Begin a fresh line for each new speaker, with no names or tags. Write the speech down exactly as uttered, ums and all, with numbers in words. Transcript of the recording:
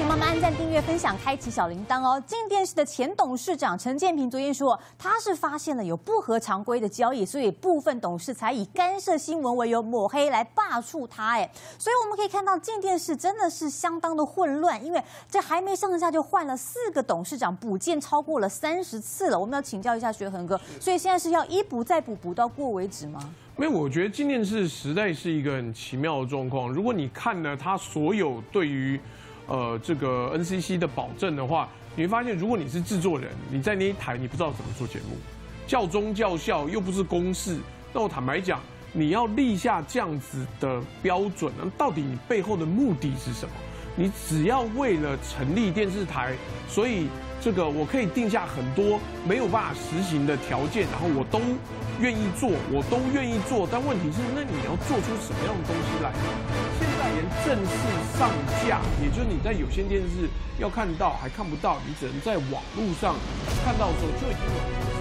请帮忙按赞、订阅、分享、开启小铃铛哦。静电视的前董事长陈建平昨天说，他是发现了有不合常规的交易，所以部分董事才以干涉新闻为由抹黑来罢黜他。哎，所以我们可以看到静电视真的是相当的混乱，因为这还没上架就换了四个董事长，补件超过了三十次了。我们要请教一下学恒哥，所以现在是要一补再补，补到过为止吗？
没有，我觉得静电视时代是一个很奇妙的状况。如果你看了它所有对于呃这个 N C C 的保证的话，你会发现，如果你是制作人，你在那一台你不知道怎么做节目，教中教校又不是公视，那我坦白讲，你要立下这样子的标准，那到底你背后的目的是什么？你只要为了成立电视台，所以这个我可以定下很多没有办法实行的条件，然后我都愿意做，我都愿意做。但问题是，那你要做出什么样的东西来？现在连正式上架，也就是你在有线电视要看到还看不到，你只能在网络上看到的时候，就已经有。